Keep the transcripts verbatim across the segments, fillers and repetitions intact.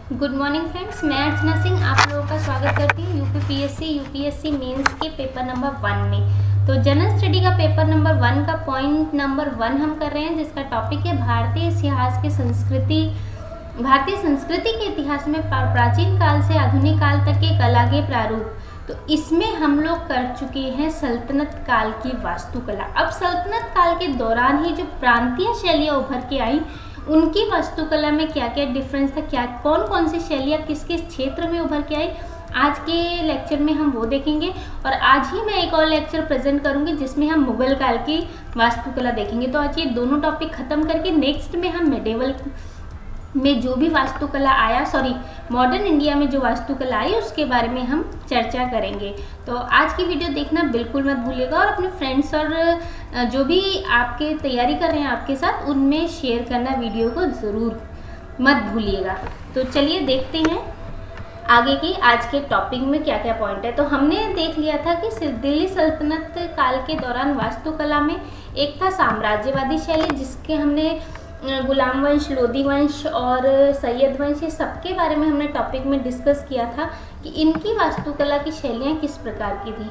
Good morning friends, मैं अर्चना सिंह आप लोगों का स्वागत करती हूँ यूपी पीएससी यूपीएससी मेंस के पेपर नंबर वन में। तो जनरल स्टडी का पेपर नंबर वन का पॉइंट नंबर वन हम कर रहे हैं, जिसका टॉपिक है भारतीय इतिहास की संस्कृति भारतीय संस्कृति के इतिहास में प्राचीन काल से आधुनिक काल तक के कला के प्रारूप। तो इसमें हम लोग कर चुके हैं सल्तनत काल की वास्तुकला। अब सल्तनत काल के दौरान ही जो प्रांतीय शैलियाँ उभर के आई, उनकी वास्तुकला में क्या क्या डिफरेंस था, क्या कौन कौन सी शैलियाँ किस किस क्षेत्र में उभर के आई, आज के लेक्चर में हम वो देखेंगे। और आज ही मैं एक और लेक्चर प्रेजेंट करूंगी जिसमें हम मुगल काल की वास्तुकला देखेंगे। तो आज ये दोनों टॉपिक खत्म करके नेक्स्ट में हम मेडिवल में जो भी वास्तुकला आया, सॉरी मॉडर्न इंडिया में जो वास्तुकला आई, उसके बारे में हम चर्चा करेंगे। तो आज की वीडियो देखना बिल्कुल मत भूलिएगा और अपने फ्रेंड्स और जो भी आपके तैयारी कर रहे हैं आपके साथ, उनमें शेयर करना वीडियो को ज़रूर मत भूलिएगा। तो चलिए देखते हैं आगे की आज के टॉपिक में क्या क्या पॉइंट है। तो हमने देख लिया था कि दिल्ली सल्तनत काल के दौरान वास्तुकला में एक था साम्राज्यवादी शैली, जिसके हमने गुलाम वंश, लोधी वंश और सैयद वंश, ये सबके बारे में हमने टॉपिक में डिस्कस किया था कि इनकी वास्तुकला की शैलियाँ किस प्रकार की थी।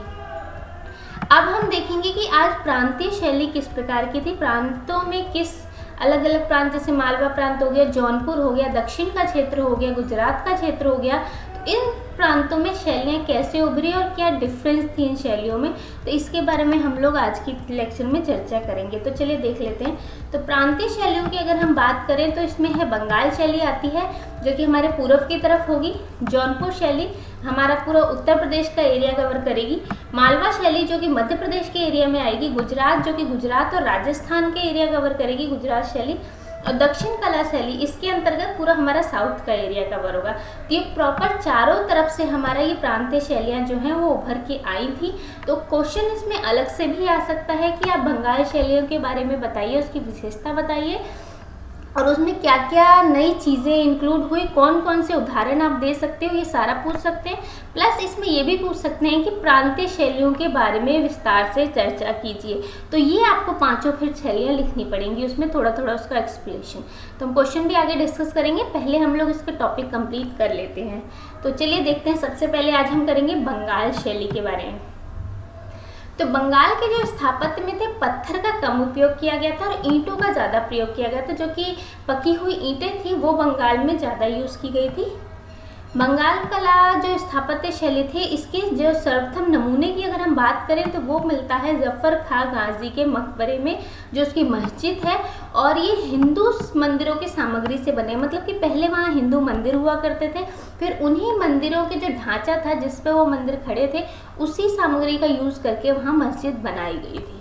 अब हम देखेंगे कि आज प्रांतीय शैली किस प्रकार की थी, प्रांतों में किस अलग अलग प्रांत, जैसे मालवा प्रांत हो गया, जौनपुर हो गया, दक्षिण का क्षेत्र हो गया, गुजरात का क्षेत्र हो गया, तो इन प्रांतों में शैलियाँ कैसे उभरी और क्या डिफरेंस थी इन शैलियों में, तो इसके बारे में हम लोग आज की लेक्चर में चर्चा करेंगे। तो चलिए देख लेते हैं। तो प्रांतीय शैलियों की अगर हम बात करें तो इसमें है बंगाल शैली आती है, जो कि हमारे पूर्व की तरफ होगी। जौनपुर शैली हमारा पूरा उत्तर प्रदेश का एरिया कवर करेगी। मालवा शैली जो कि मध्य प्रदेश के एरिया में आएगी। गुजरात जो कि गुजरात और राजस्थान के एरिया कवर करेगी, गुजरात शैली। और दक्षिण कला शैली इसके अंतर्गत पूरा हमारा साउथ का एरिया कवर होगा। तो ये प्रॉपर चारों तरफ से हमारा ये प्रांतीय शैलियाँ जो हैं वो उभर के आई थी। तो क्वेश्चन इसमें अलग से भी आ सकता है कि आप बंगाल शैलियों के बारे में बताइए, उसकी विशेषता बताइए और उसमें क्या क्या नई चीज़ें इंक्लूड हुई, कौन कौन से उदाहरण आप दे सकते हो, ये सारा पूछ सकते हैं। प्लस इसमें ये भी पूछ सकते हैं कि प्रांतीय शैलियों के बारे में विस्तार से चर्चा कीजिए। तो ये आपको पांचों फिर शैलियाँ लिखनी पड़ेंगी, उसमें थोड़ा थोड़ा उसका एक्सप्लेनेशन। तो हम क्वेश्चन भी आगे डिस्कस करेंगे, पहले हम लोग इसका टॉपिक कंप्लीट कर लेते हैं। तो चलिए देखते हैं। सबसे पहले आज हम करेंगे बंगाल शैली के बारे में। तो बंगाल के जो स्थापत्य में थे, पत्थर का कम उपयोग किया गया था और ईंटों का ज़्यादा प्रयोग किया गया था। जो कि पकी हुई ईंटें थी वो बंगाल में ज़्यादा यूज़ की गई थी। बंगाल कला जो स्थापत्य शैली थी, इसके जो सर्वप्रथम नमूने की अगर हम बात करें तो वो मिलता है जफर खां गाजी के मकबरे में, जो उसकी मस्जिद है। और ये हिंदू मंदिरों की सामग्री से बने, मतलब कि पहले वहाँ हिंदू मंदिर हुआ करते थे, फिर उन्हीं मंदिरों के जो ढांचा था जिस पे वो मंदिर खड़े थे, उसी सामग्री का यूज़ करके वहाँ मस्जिद बनाई गई थी।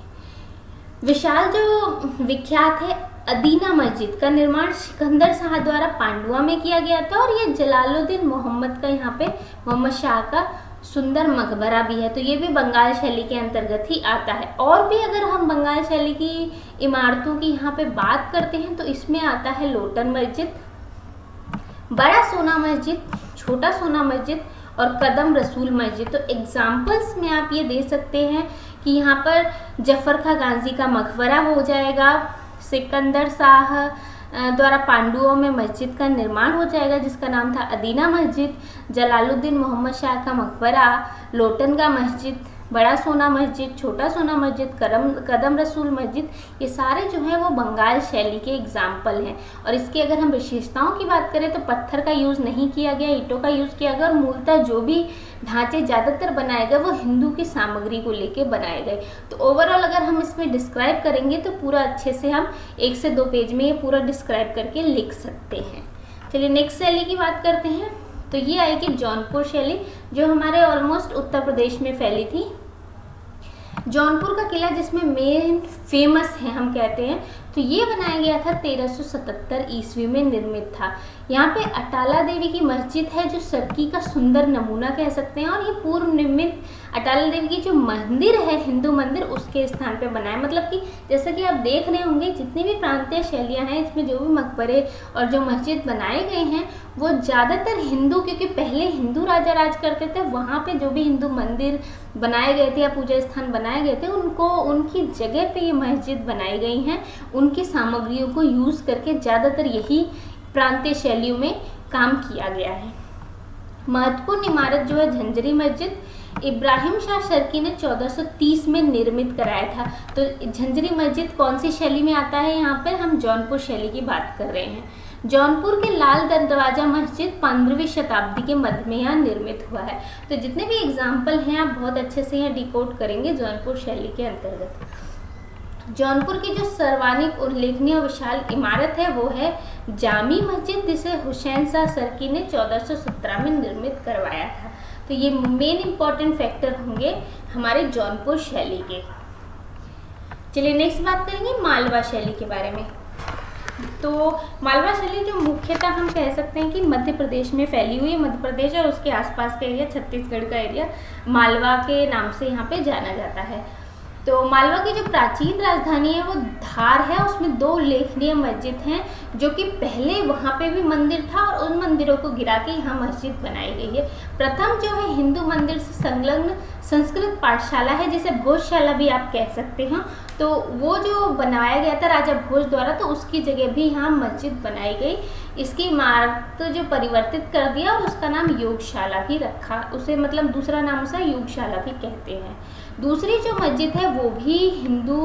विशाल जो विख्यात है अदीना मस्जिद का निर्माण सिकंदर शाह द्वारा पांडुआ में किया गया था। और ये जलालुद्दीन मोहम्मद का, यहाँ पे मोहम्मद शाह का सुंदर मकबरा भी है। तो ये भी बंगाल शैली के अंतर्गत ही आता है। और भी अगर हम बंगाल शैली की इमारतों की यहाँ पे बात करते हैं तो इसमें आता है लोटन मस्जिद, बड़ा सोना मस्जिद, छोटा सोना मस्जिद और कदम रसूल मस्जिद। तो एग्जाम्पल्स में आप ये दे सकते हैं कि यहाँ पर जफर खां गाजी का मकबरा हो जाएगा, सिकंदर शाह द्वारा पांडुओं में मस्जिद का निर्माण हो जाएगा जिसका नाम था अदीना मस्जिद, जलालुद्दीन मोहम्मद शाह का मकबरा, लोटन का मस्जिद, बड़ा सोना मस्जिद, छोटा सोना मस्जिद, कदम कदम रसूल मस्जिद, ये सारे जो हैं वो बंगाल शैली के एग्जाम्पल हैं। और इसकी अगर हम विशेषताओं की बात करें तो पत्थर का यूज़ नहीं किया गया, ईंटों का यूज़ किया गया और मूलतः जो भी ढांचे ज़्यादातर बनाए गए वो हिंदू की सामग्री को लेके बनाए गए। तो ओवरऑल अगर हम इसमें डिस्क्राइब करेंगे तो पूरा अच्छे से हम एक से दो पेज में ये पूरा डिस्क्राइब करके लिख सकते हैं। चलिए नेक्स्ट शैली की बात करते हैं। तो ये आएगी जौनपुर शैली, जो हमारे ऑलमोस्ट उत्तर प्रदेश में फैली थी। जौनपुर का किला जिसमें मेन फेमस है हम कहते हैं, तो ये बनाया गया था तेरह सौ सतहत्तर ईस्वी में निर्मित था। यहाँ पे अटाला देवी की मस्जिद है जो सर्की का सुंदर नमूना कह सकते हैं। और ये पूर्व निर्मित अटाला देवी की जो मंदिर है, हिंदू मंदिर, उसके स्थान पे बना है। मतलब कि जैसा कि आप देख रहे होंगे जितनी भी प्रांतीय शैलियाँ हैं, इसमें जो भी मकबरे और जो मस्जिद बनाए गए हैं वो ज़्यादातर हिंदू, क्योंकि पहले हिंदू राजा राज करते थे, वहाँ पे जो भी हिंदू मंदिर बनाए गए थे या पूजा स्थान बनाए गए थे, उनको उनकी जगह पे ये मस्जिद बनाई गई हैं। उनकी सामग्रियों को यूज़ करके ज़्यादातर यही प्रांतीय शैलियों में काम किया गया है। महत्वपूर्ण इमारत जो है झंझरी मस्जिद, इब्राहिम शाह शर्की ने चौदह सौ तीस में निर्मित कराया था। तो झंझरी मस्जिद कौन सी शैली में आता है? यहाँ पर हम जौनपुर शैली की बात कर रहे हैं। जौनपुर के लाल दरवाजा मस्जिद पंद्रहवीं शताब्दी के मध्य में यहाँ निर्मित हुआ है। तो जितने भी एग्जाम्पल हैं आप बहुत अच्छे से यहाँ डिकोड करेंगे जौनपुर शैली के अंतर्गत। जौनपुर की जो सर्वाधिक उल्लेखनीय विशाल इमारत है वो है जामी मस्जिद, जिसे हुसैन शाह शर्की ने चौदह सौ सत्रह में निर्मित करवाया था। तो ये मेन इंपॉर्टेंट फैक्टर होंगे हमारे जौनपुर शैली के। चलिए नेक्स्ट बात करेंगे मालवा शैली के बारे में। तो मालवा शैली जो मुख्यतः हम कह सकते हैं कि मध्य प्रदेश में फैली हुई है। मध्य प्रदेश और उसके आसपास का एरिया, छत्तीसगढ़ का एरिया मालवा के नाम से यहाँ पे जाना जाता है। तो मालवा की जो प्राचीन राजधानी है वो धार है। उसमें दो उल्लेखनीय मस्जिद हैं, जो कि पहले वहाँ पे भी मंदिर था और उन मंदिरों को गिरा के यहाँ मस्जिद बनाई गई है। प्रथम जो है हिंदू मंदिर से संलग्न संस्कृत पाठशाला है, जिसे भोजशाला भी आप कह सकते हैं। तो वो जो बनाया गया था राजा भोज द्वारा, तो उसकी जगह भी यहाँ मस्जिद बनाई गई। इसकी इमारत जो परिवर्तित कर दिया और उसका नाम योगशाला भी रखा। उसे मतलब दूसरा नाम उसे योगशाला भी कहते हैं। दूसरी जो मस्जिद है वो भी हिंदू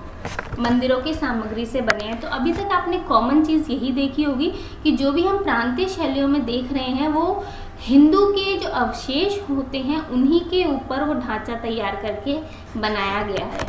मंदिरों की सामग्री से बने हैं। तो अभी तक आपने कॉमन चीज़ यही देखी होगी कि जो भी हम प्रांतीय शैलियों में देख रहे हैं वो हिंदू के जो अवशेष होते हैं उन्हीं के ऊपर वो ढांचा तैयार करके बनाया गया है।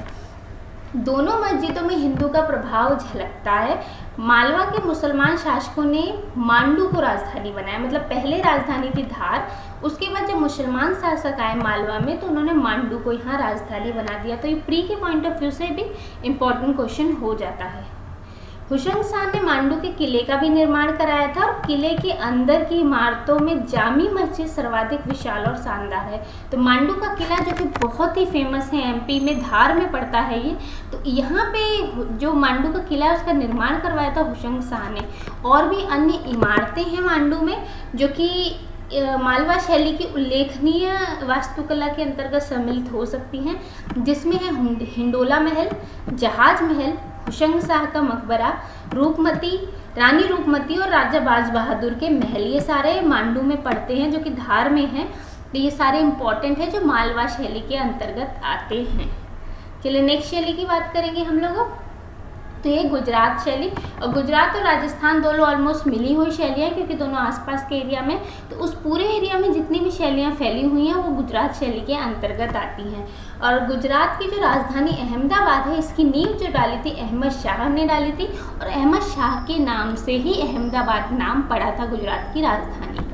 दोनों मस्जिदों में हिंदू का प्रभाव झलकता है। मालवा के मुसलमान शासकों ने मांडू को राजधानी बनाया, मतलब पहले राजधानी थी धार, उसके बाद जब मुसलमान शासक आए मालवा में तो उन्होंने मांडू को यहाँ राजधानी बना दिया। तो ये प्री के पॉइंट ऑफ व्यू से भी इम्पोर्टेंट क्वेश्चन हो जाता है। हुसैन शाह ने मांडू के किले का भी निर्माण कराया था और किले के अंदर की इमारतों में जामी मस्जिद सर्वाधिक विशाल और शानदार है। तो मांडू का किला जो कि बहुत ही फेमस है, एमपी में धार में पड़ता है ये। तो यहाँ पे जो मांडू का किला है उसका निर्माण करवाया था हुसैन शाह ने। और भी अन्य इमारतें हैं मांडू में जो कि मालवा शैली की उल्लेखनीय वास्तुकला के अंतर्गत सम्मिलित हो सकती हैं, जिसमें है हिंडोला महल, जहाज महल, हुसैन शाह का मकबरा, रूपमती, रानी रूपमती और राजा बाज बहादुर के महल। ये सारे मांडू में पड़ते हैं जो कि धार में हैं। तो ये सारे इंपॉर्टेंट है जो मालवा शैली के अंतर्गत आते हैं। चलिए नेक्स्ट शैली की बात करेंगे हम लोग। तो ये गुजरात शैली, और गुजरात और राजस्थान दोनों ऑलमोस्ट मिली हुई शैलियाँ हैं क्योंकि दोनों आसपास के एरिया में, तो उस पूरे एरिया में जितनी भी शैलियाँ फैली हुई हैं वो गुजरात शैली के अंतर्गत आती हैं। और गुजरात की जो राजधानी अहमदाबाद है, इसकी नींव जो डाली थी अहमद शाह ने डाली थी और अहमद शाह के नाम से ही अहमदाबाद नाम पड़ा था गुजरात की राजधानी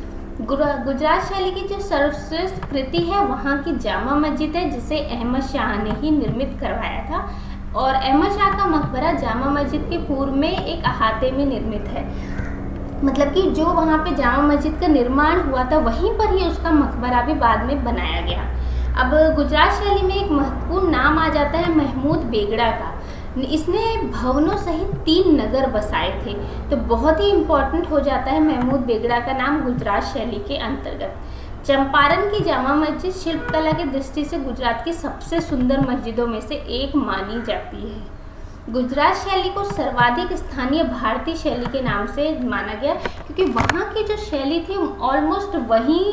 का। गुजरात शैली की जो सर्वश्रेष्ठ कृति है वहाँ की जामा मस्जिद है, जिसे अहमद शाह ने ही निर्मित करवाया था। और अहमद शाह का मकबरा जामा मस्जिद के पूर्व में एक अहाते में निर्मित है, मतलब कि जो वहाँ पे जामा मस्जिद का निर्माण हुआ था वहीं पर ही उसका मकबरा भी बाद में बनाया गया। अब गुजरात शैली में एक महत्वपूर्ण नाम आ जाता है महमूद बेगड़ा का। इसने भवनों सहित तीन नगर बसाए थे। तो बहुत ही इम्पोर्टेंट हो जाता है महमूद बेगड़ा का नाम गुजरात शैली के अंतर्गत। चंपारण की जामा मस्जिद शिल्पकला की दृष्टि से गुजरात की सबसे सुंदर मस्जिदों में से एक मानी जाती है। गुजरात शैली को सर्वाधिक स्थानीय भारतीय शैली के नाम से माना गया क्योंकि वहाँ की जो शैली थी ऑलमोस्ट वहीं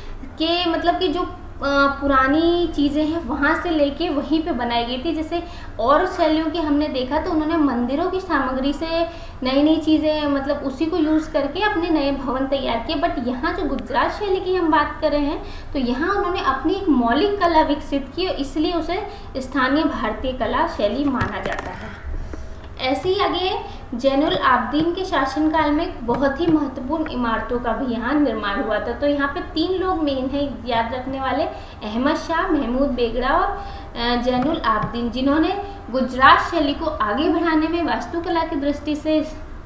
के, मतलब कि जो पुरानी चीज़ें हैं वहाँ से लेके वहीं पे बनाई गई थी। जैसे और शैलियों की हमने देखा तो उन्होंने मंदिरों की सामग्री से नई नई चीज़ें, मतलब उसी को यूज़ करके अपने नए भवन तैयार किए। बट यहाँ जो गुजरात शैली की हम बात कर रहे हैं तो यहाँ उन्होंने अपनी एक मौलिक कला विकसित की, इसलिए उसे स्थानीय भारतीय कला शैली माना जाता है। ऐसे ही आगे जैनुल आबदीन के शासनकाल में बहुत ही महत्वपूर्ण इमारतों का भी यहाँ निर्माण हुआ था। तो यहाँ पे तीन लोग मेन है याद रखने वाले, अहमद शाह, महमूद बेगड़ा और जैनुल आबदीन, जिन्होंने गुजरात शैली को आगे बढ़ाने में वास्तुकला की दृष्टि से,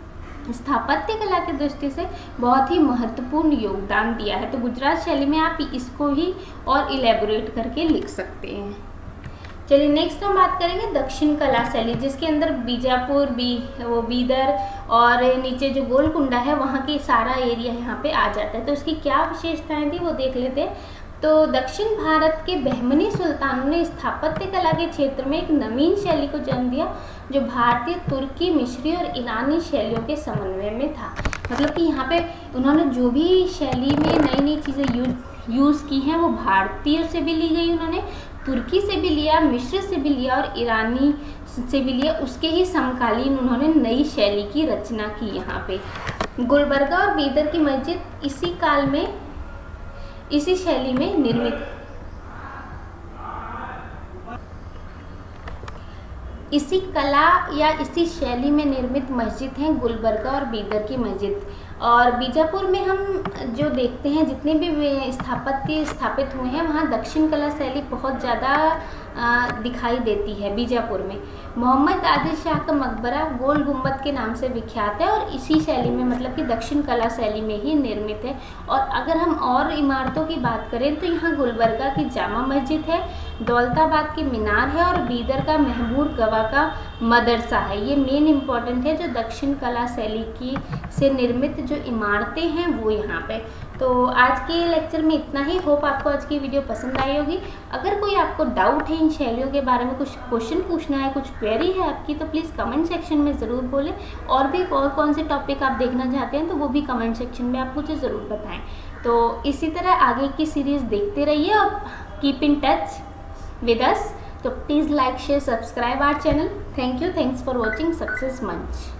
स्थापत्य कला की दृष्टि से बहुत ही महत्वपूर्ण योगदान दिया है। तो गुजरात शैली में आप इसको ही और इलेबोरेट करके लिख सकते हैं। चलिए नेक्स्ट हम बात करेंगे दक्षिण कला शैली, जिसके अंदर बीजापुर, बी वो बीदर और नीचे जो गोलकुंडा है वहाँ के सारा एरिया यहाँ पे आ जाता है। तो उसकी क्या विशेषताएं थी वो देख लेते हैं। तो दक्षिण भारत के बहमनी सुल्तानों ने स्थापत्य कला के क्षेत्र में एक नवीन शैली को जन्म दिया जो भारतीय, तुर्की, मिस्री और ईरानी शैलियों के समन्वय में था। मतलब कि यहाँ पे उन्होंने जो भी शैली में नई नई चीज़ें यूज यूज़ की हैं वो भारतीय से भी ली गई, उन्होंने तुर्की से भी लिया, मिस्र से भी लिया और ईरानी से भी लिया। उसके ही समकालीन उन्होंने नई शैली की रचना की। यहाँ पे गुलबर्गा और बीदर की मस्जिद इसी काल में इसी शैली में निर्मित इसी कला या इसी शैली में निर्मित मस्जिद हैं गुलबर्गा और बीदर की मस्जिद। और बीजापुर में हम जो देखते हैं जितने भी स्थापत्य स्थापित हुए हैं वहाँ दक्षिण कला शैली बहुत ज़्यादा दिखाई देती है। बीजापुर में मोहम्मद आदिल शाह का मकबरा गोल गुंबद के नाम से विख्यात है और इसी शैली में मतलब कि दक्षिण कला शैली में ही निर्मित है। और अगर हम और इमारतों की बात करें तो यहाँ गुलबर्गा की जामा मस्जिद है, दौलताबाद की मीनार है और बीदर का महबूर गवा का मदरसा है। ये मेन इम्पॉर्टेंट है जो दक्षिण कला शैली की से निर्मित जो इमारतें हैं वो यहाँ पे। तो आज के लेक्चर में इतना ही। होप आपको आज की वीडियो पसंद आई होगी। अगर कोई आपको डाउट है इन शैलियों के बारे में, कुछ क्वेश्चन पूछना है, कुछ क्वेरी है आपकी, तो प्लीज़ कमेंट सेक्शन में ज़रूर बोलें। और भी और कौन से टॉपिक आप देखना चाहते हैं तो वो भी कमेंट सेक्शन में आप मुझे ज़रूर बताएं। तो इसी तरह आगे की सीरीज़ देखते रहिए और keep in touch with us. तो please like share subscribe our channel. Thank you. Thanks for watching success मंच।